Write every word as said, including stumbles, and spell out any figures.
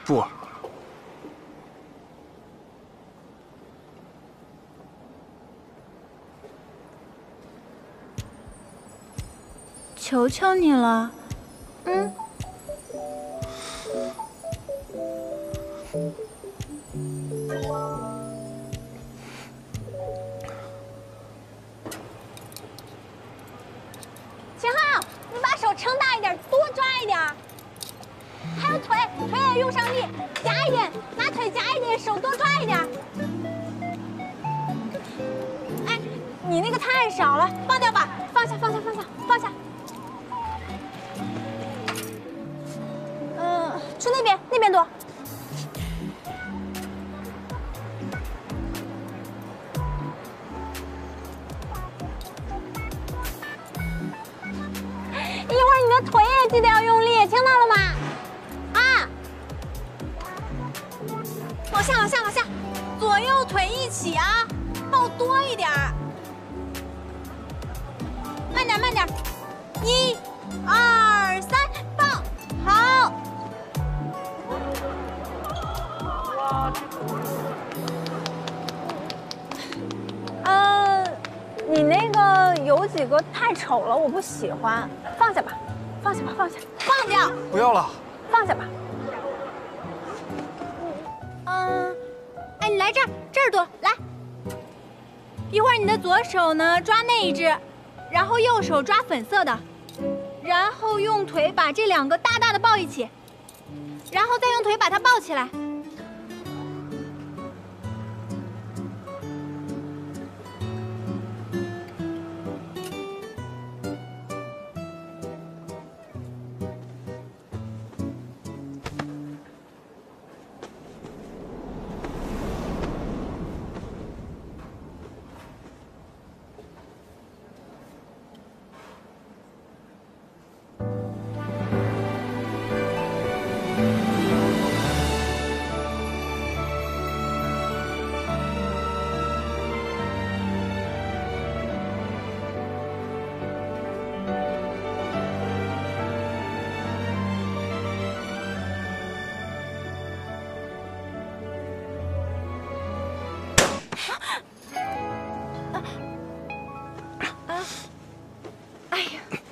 柱儿， 求求你了，嗯。 秦昊，你把手撑大一点，多抓一点。还有腿，腿也用上力，夹一点，拿腿夹一点，手多抓一点。哎，你那个太少了，放掉吧，放下，放下，放下，放下。嗯、呃，去那边，那边多。一会儿你的腿也记得要用力，听到了吗？啊！往下，往下，往下，左右腿一起啊，抱多一点儿。慢点，慢点，一、二、三，抱，好。呃，你那个有几个太丑了，我不喜欢，放下吧，放下吧，放下，放掉。 不要了， 放下吧。嗯，哎，你来这儿，这儿多，来。一会儿你的左手呢抓那一只，然后右手抓粉色的，然后用腿把这两个大大的抱一起，然后再用腿把它抱起来。哎呀！